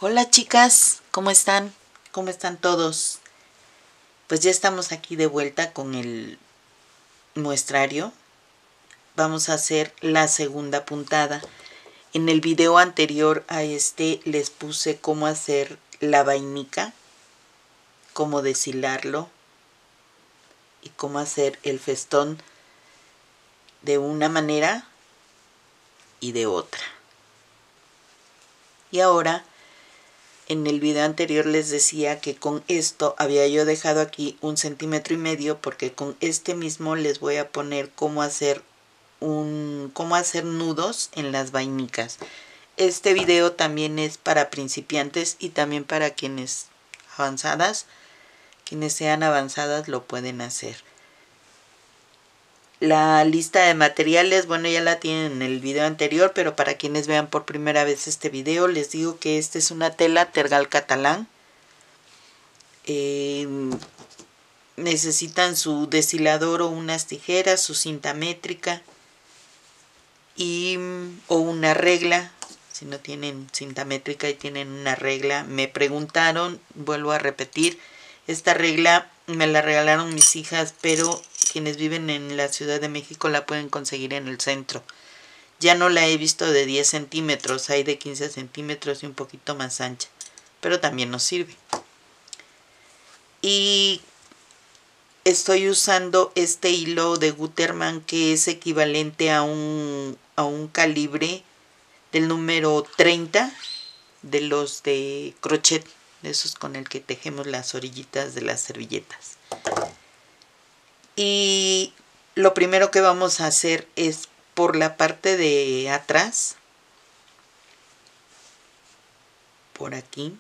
Hola chicas, ¿cómo están? ¿Cómo están todos? Pues ya estamos aquí de vuelta con el muestrario. Vamos a hacer la segunda puntada. En el video anterior a este les puse cómo hacer la vainica, cómo deshilarlo y cómo hacer el festón de una manera y de otra. Y ahora, en el video anterior les decía que con esto había yo dejado aquí 1,5 centímetros porque con este mismo les voy a poner cómo hacer nudos en las vainicas. Este video también es para principiantes y también para quienes sean avanzadas lo pueden hacer. La lista de materiales, bueno, ya la tienen en el video anterior, pero para quienes vean por primera vez este video, les digo que esta es una tela tergal catalán. Necesitan su deshilador o unas tijeras, su cinta métrica o una regla. Si no tienen cinta métrica y tienen una regla, me preguntaron, vuelvo a repetir, esta regla me la regalaron mis hijas, pero quienes viven en la Ciudad de México la pueden conseguir en el centro. Ya no la he visto de 10 centímetros, hay de 15 centímetros y un poquito más ancha, pero también nos sirve. Y estoy usando este hilo de Gutermann que es equivalente a un calibre del número 30 de los de crochet, de esos con el que tejemos las orillitas de las servilletas. Y lo primero que vamos a hacer es por la parte de atrás, por aquí,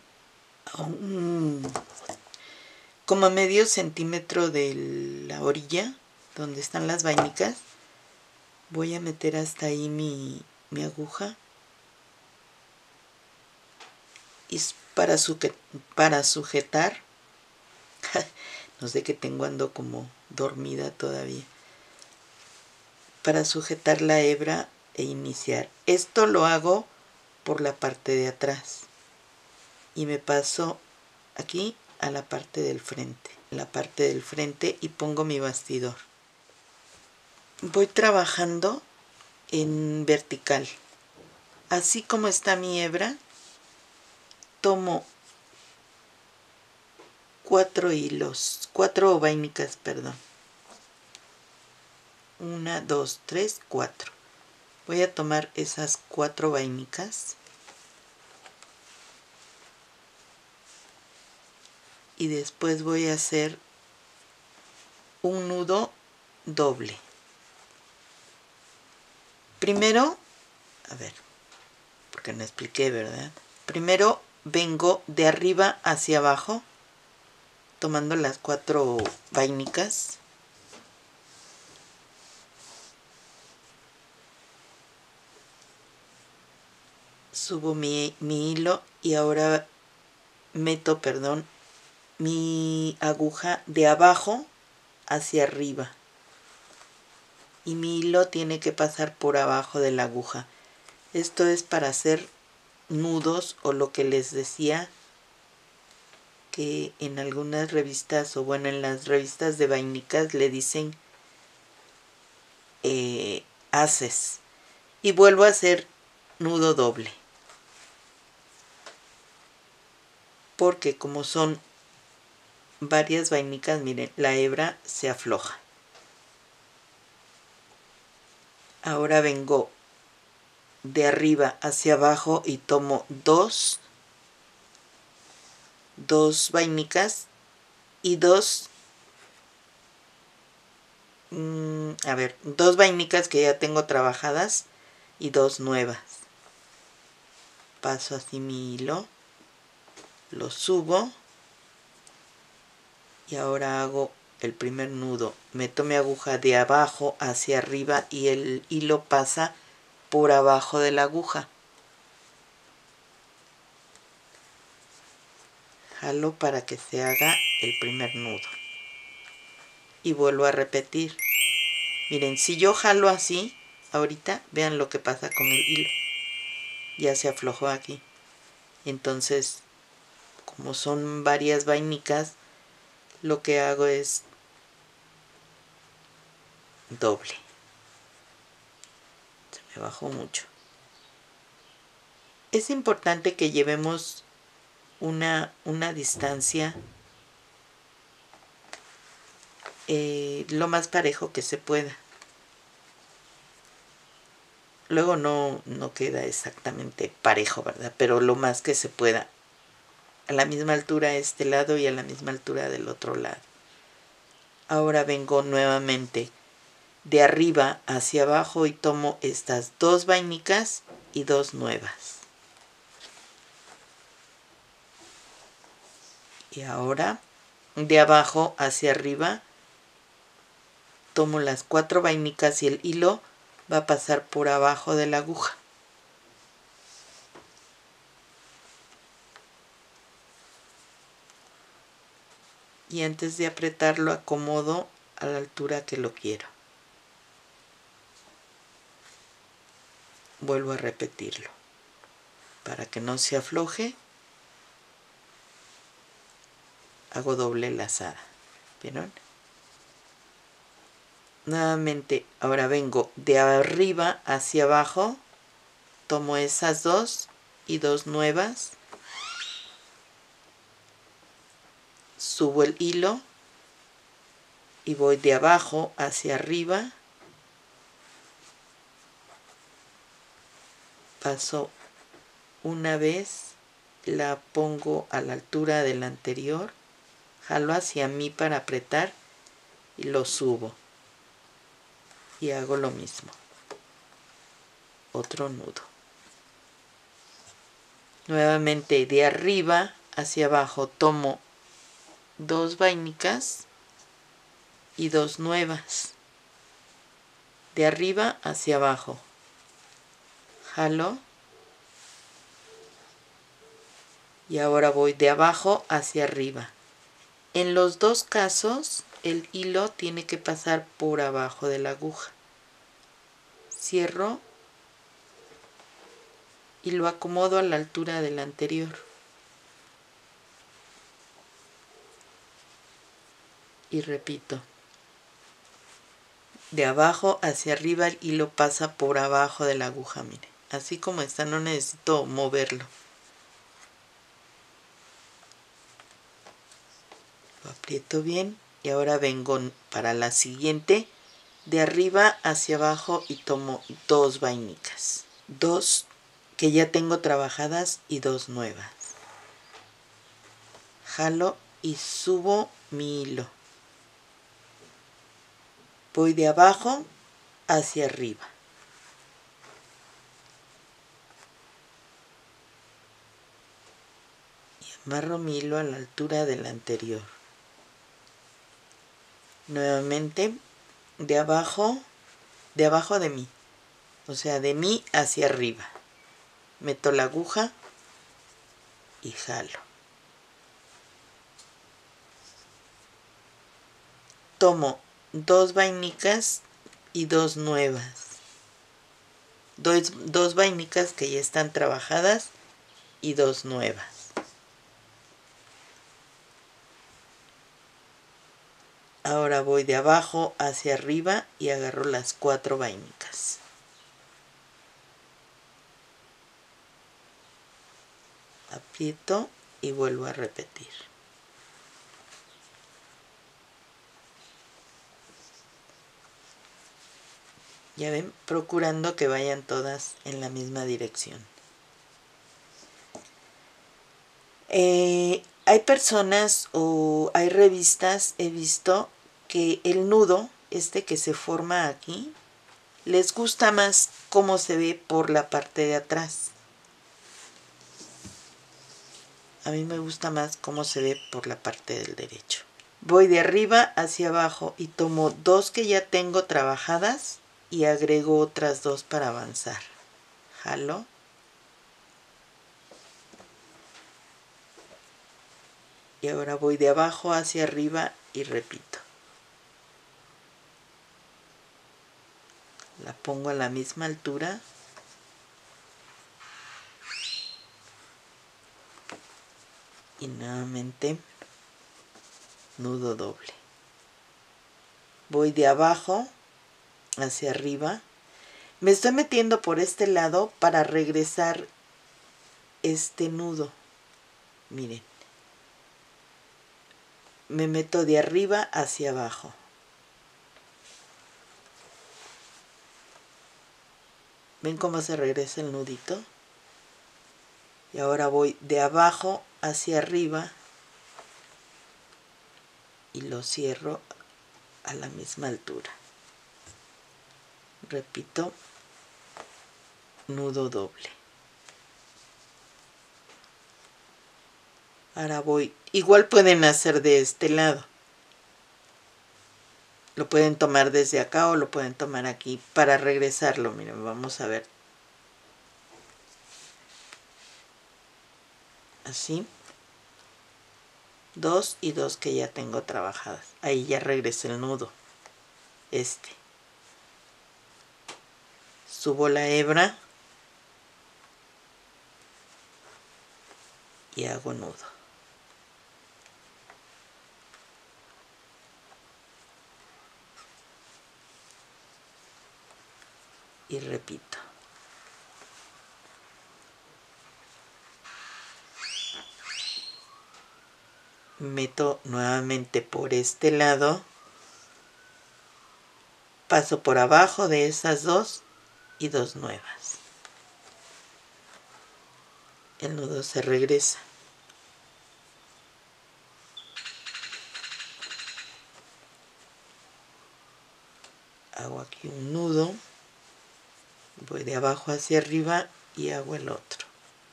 como a medio centímetro de la orilla donde están las vainicas, voy a meter hasta ahí mi aguja. Y para sujetar, no sé qué tengo, ando como dormida todavía, para sujetar la hebra e iniciar. Esto lo hago por la parte de atrás y me paso aquí a la parte del frente, y pongo mi bastidor. Voy trabajando en vertical, así como está mi hebra. Tomo 4 vainicas, perdón. 1, 2, 3, 4. Voy a tomar esas 4 vainicas y después voy a hacer un nudo doble. Primero, a ver, porque no expliqué, ¿verdad? Primero vengo de arriba hacia abajo, tomando las 4 vainicas. Subo mi hilo y ahora meto, mi aguja de abajo hacia arriba. Y mi hilo tiene que pasar por abajo de la aguja. Esto es para hacer nudos, o lo que les decía que en algunas revistas, o bueno, en las revistas de vainicas le dicen haces. Y vuelvo a hacer nudo doble, porque como son varias vainicas, miren, la hebra se afloja. Ahora vengo de arriba hacia abajo y tomo dos vainicas y dos vainicas que ya tengo trabajadas y 2 nuevas. Paso así mi hilo, lo subo y ahora hago el primer nudo. Meto mi aguja de abajo hacia arriba y el hilo pasa por abajo de la aguja. Jalo para que se haga el primer nudo y vuelvo a repetir. Miren, si yo jalo así ahorita, vean lo que pasa con el hilo, ya se aflojó aquí. Entonces, como son varias vainicas, lo que hago es doble. Se me bajó mucho. Es importante que llevemos una distancia lo más parejo que se pueda. Luego no queda exactamente parejo, ¿verdad? Pero lo más que se pueda. A la misma altura a este lado y a la misma altura del otro lado. Ahora vengo nuevamente de arriba hacia abajo y tomo estas dos vainicas y dos nuevas. Y ahora de abajo hacia arriba tomo las 4 vainicas y el hilo va a pasar por abajo de la aguja. Y antes de apretarlo acomodo a la altura que lo quiero. Vuelvo a repetirlo. Para que no se afloje, hago doble lazada. ¿Vieron? Nuevamente, ahora vengo de arriba hacia abajo, tomo esas dos y dos nuevas, subo el hilo y voy de abajo hacia arriba, paso una vez, la pongo a la altura de la anterior, jalo hacia mí para apretar y lo subo y hago lo mismo, otro nudo. Nuevamente de arriba hacia abajo tomo dos vainicas y dos nuevas, de arriba hacia abajo, jalo y ahora voy de abajo hacia arriba. En los dos casos el hilo tiene que pasar por abajo de la aguja. Cierro y lo acomodo a la altura del anterior. Y repito. De abajo hacia arriba el hilo pasa por abajo de la aguja, mire. Así como está, no necesito moverlo. Lo aprieto bien y ahora vengo para la siguiente de arriba hacia abajo y tomo dos vainicas. Dos que ya tengo trabajadas y dos nuevas. Jalo y subo mi hilo. Voy de abajo hacia arriba. Y amarro mi hilo a la altura del anterior. Nuevamente de abajo de mí, o sea, de mí hacia arriba. Meto la aguja y jalo. Tomo dos vainicas y dos nuevas. Dos vainicas que ya están trabajadas y dos nuevas. Ahora voy de abajo hacia arriba y agarro las 4 vainicas. Aprieto y vuelvo a repetir. Ya ven, procurando que vayan todas en la misma dirección. Hay personas o hay revistas, he visto, que el nudo, que se forma aquí, les gusta más cómo se ve por la parte de atrás. A mí me gusta más cómo se ve por la parte del derecho. Voy de arriba hacia abajo y tomo dos que ya tengo trabajadas y agrego otras dos para avanzar. Jalo. Y ahora voy de abajo hacia arriba y repito. La pongo a la misma altura. y nuevamente nudo doble. Voy de abajo hacia arriba. Me estoy metiendo por este lado para regresar este nudo. Miren, me meto de arriba hacia abajo. ¿Ven cómo se regresa el nudito? Y ahora voy de abajo hacia arriba y lo cierro a la misma altura. Repito, nudo doble. Ahora voy, igual pueden hacer de este lado. Lo pueden tomar desde acá o lo pueden tomar aquí para regresarlo. Miren, vamos a ver. Así. 2 y 2 que ya tengo trabajadas. Ahí ya regresé el nudo. Subo la hebra y hago nudo. Y repito. Meto nuevamente por este lado, paso por abajo de esas dos y dos nuevas. El nudo se regresa. Hago aquí un nudo, voy de abajo hacia arriba y hago el otro.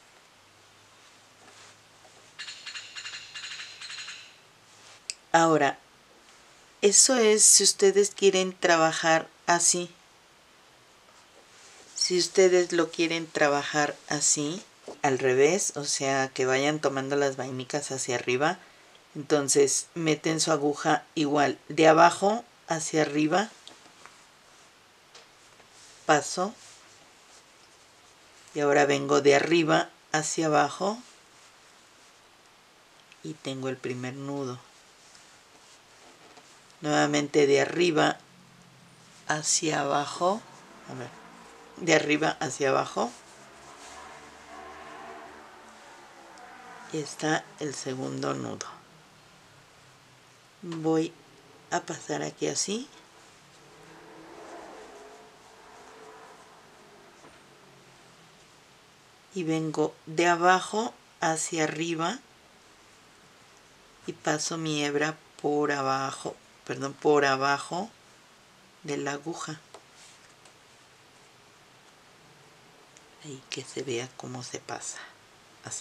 Ahora, eso es si ustedes quieren trabajar así. Si ustedes lo quieren trabajar así, al revés, o sea, que vayan tomando las vainicas hacia arriba, entonces meten su aguja igual de abajo hacia arriba, paso, y ahora vengo de arriba hacia abajo y tengo el primer nudo. Nuevamente de arriba hacia abajo, a ver, de arriba hacia abajo, y está el segundo nudo. Voy a pasar aquí así, y vengo de abajo hacia arriba y paso mi hebra por abajo, perdón, por abajo de la aguja. Ahí que se vea cómo se pasa, así.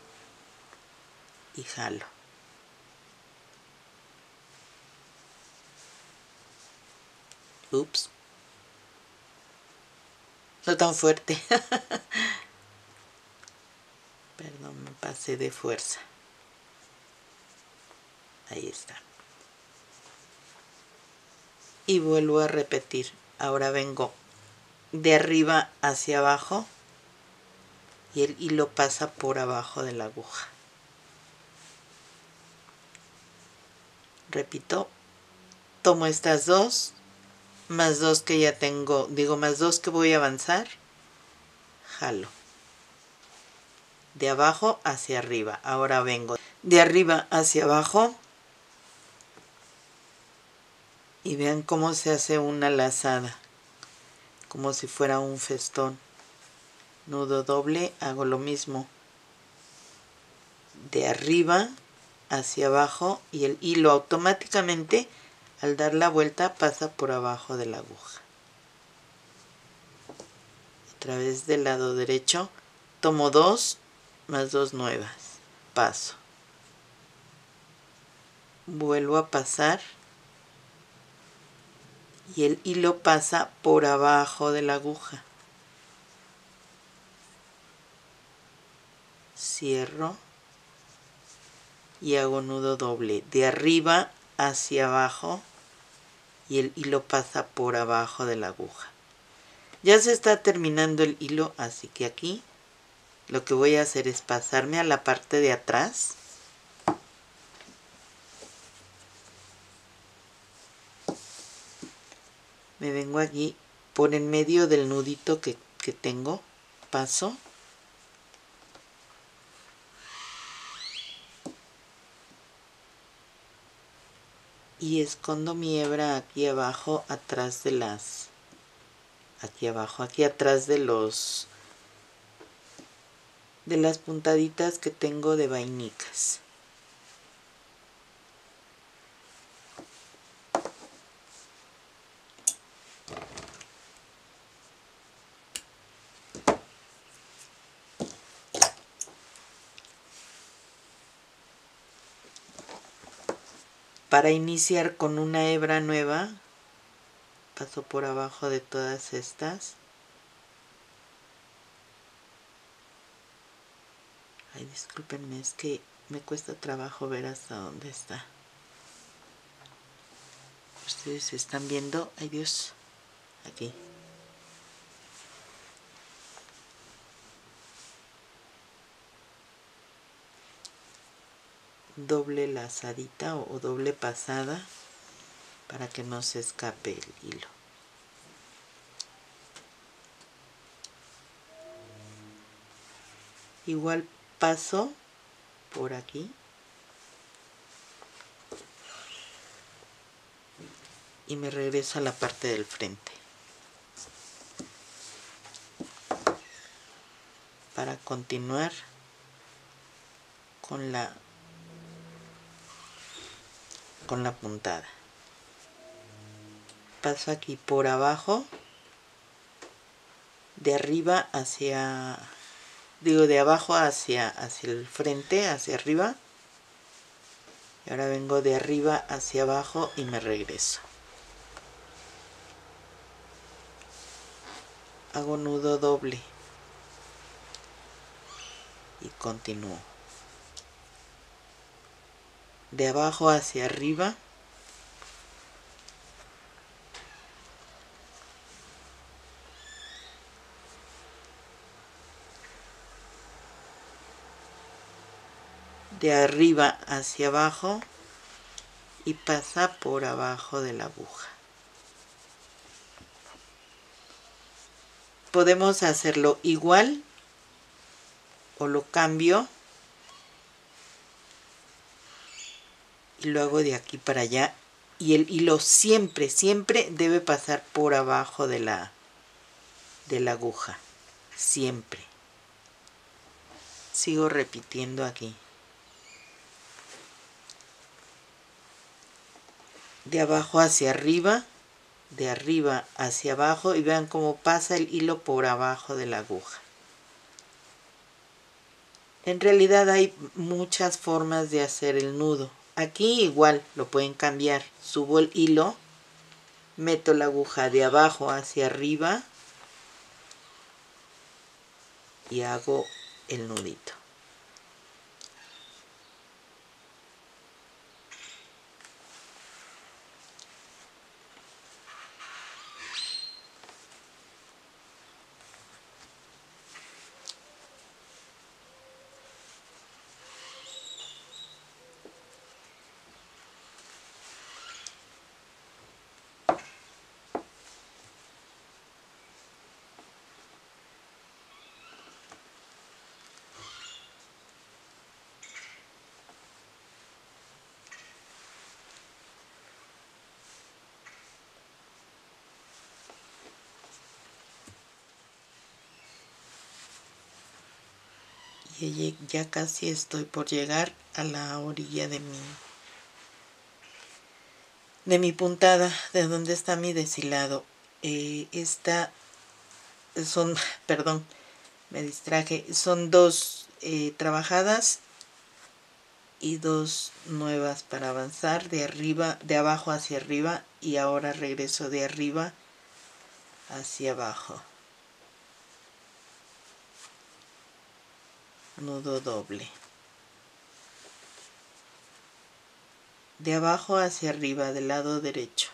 Y jalo. Ups. No tan fuerte. Perdón, me pasé de fuerza. Ahí está. Y vuelvo a repetir. Ahora vengo de arriba hacia abajo y el hilo pasa por abajo de la aguja. Repito, tomo estas dos, más dos que ya tengo, más dos que voy a avanzar, jalo. De abajo hacia arriba. Ahora vengo de arriba hacia abajo y vean cómo se hace una lazada, como si fuera un festón. Nudo doble, hago lo mismo. De arriba hacia abajo y el hilo automáticamente al dar la vuelta pasa por abajo de la aguja. Otra vez del lado derecho, tomo dos más dos nuevas, paso. Vuelvo a pasar y el hilo pasa por abajo de la aguja. Cierro y hago nudo doble de arriba hacia abajo y el hilo pasa por abajo de la aguja. Ya se está terminando el hilo, así que aquí lo que voy a hacer es pasarme a la parte de atrás me vengo aquí por en medio del nudito que tengo, paso y escondo mi hebra aquí abajo, atrás de las, aquí abajo, aquí atrás de las puntaditas que tengo de vainicas. Para iniciar con una hebra nueva, paso por abajo de todas estas. Ay, discúlpenme, es que me cuesta trabajo ver hasta dónde está. Ustedes están viendo, ay Dios, aquí. Doble lazadita o doble pasada para que no se escape el hilo. Igual paso por aquí y me regreso a la parte del frente para continuar con la puntada. Paso aquí por abajo, de arriba hacia, digo de abajo hacia el frente, hacia arriba, y ahora vengo de arriba hacia abajo y me regreso. Hago nudo doble y continúo. De abajo hacia arriba, de arriba hacia abajo y pasa por abajo de la aguja. Podemos hacerlo igual o lo cambio y lo hago de aquí para allá, y el hilo siempre debe pasar por abajo de la aguja, siempre. Sigo repitiendo aquí. De abajo hacia arriba, de arriba hacia abajo, y vean cómo pasa el hilo por abajo de la aguja. En realidad hay muchas formas de hacer el nudo. Aquí igual lo pueden cambiar. Subo el hilo, meto la aguja de abajo hacia arriba y hago el nudito. Y ya casi estoy por llegar a la orilla de mi puntada, de donde está mi deshilado. Perdón, me distraje, son dos trabajadas y dos nuevas para avanzar de abajo hacia arriba, y ahora regreso de arriba hacia abajo. Nudo doble. De abajo hacia arriba del lado derecho.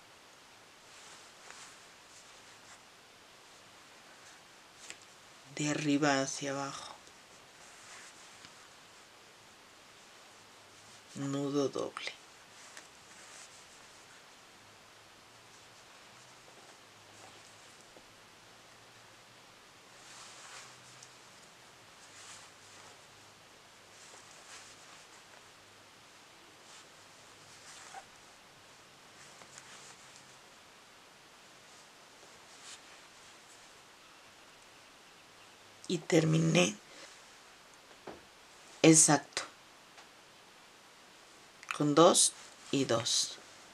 De arriba hacia abajo. Nudo doble. y terminé exacto con 2 y 2.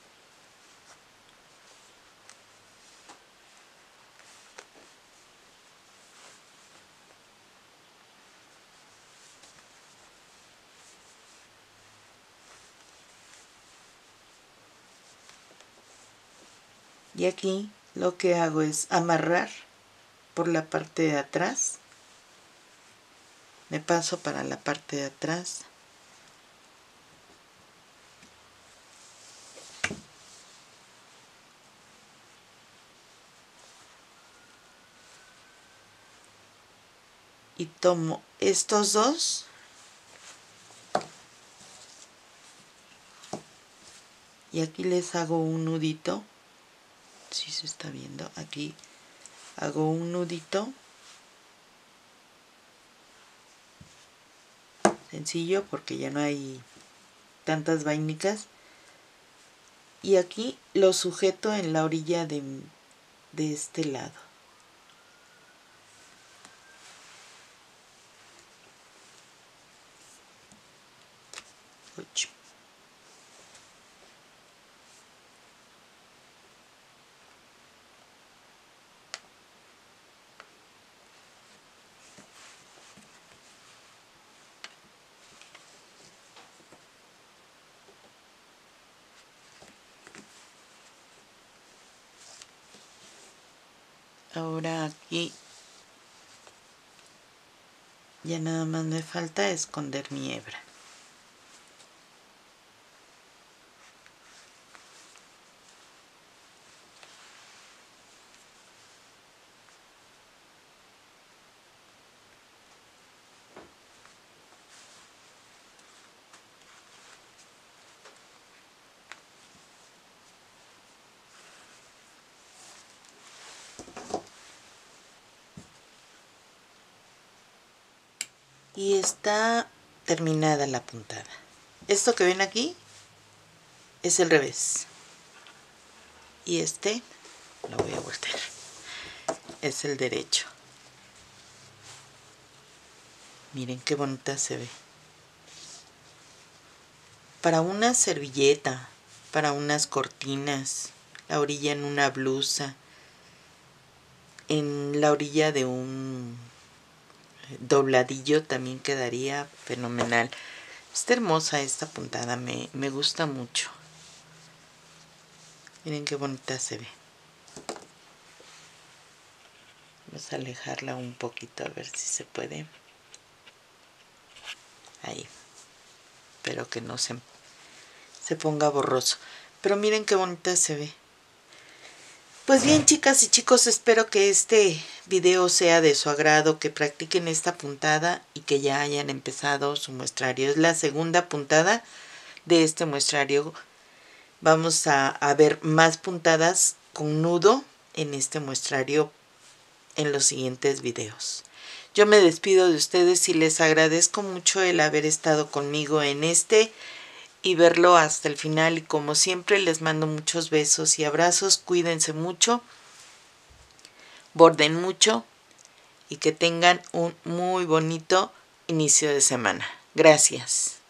Y aquí lo que hago es amarrar por la parte de atrás. Me paso para la parte de atrás. Y tomo estos dos y aquí les hago un nudito. Si se está viendo, aquí hago un nudito sencillo porque ya no hay tantas vainicas, y aquí lo sujeto en la orilla de este lado. Uch. Ahora aquí ya nada más me falta esconder mi hebra. Y está terminada la puntada. Esto que ven aquí es el revés. Y este, lo voy a voltear, es el derecho. Miren qué bonita se ve. Para una servilleta, para unas cortinas, la orilla en una blusa, en la orilla de un dobladillo también quedaría fenomenal. Está hermosa esta puntada, me gusta mucho. Miren qué bonita se ve. Vamos a alejarla un poquito a ver si se puede. Ahí. Espero que no se ponga borroso. Pero miren qué bonita se ve. Pues bien, chicas y chicos, espero que este video sea de su agrado, que practiquen esta puntada y que ya hayan empezado su muestrario. Es la segunda puntada de este muestrario. Vamos a ver más puntadas con nudo en este muestrario en los siguientes videos. Yo me despido de ustedes y les agradezco mucho el haber estado conmigo en este y verlo hasta el final, y como siempre les mando muchos besos y abrazos. Cuídense mucho, borden mucho y que tengan un muy bonito inicio de semana. Gracias.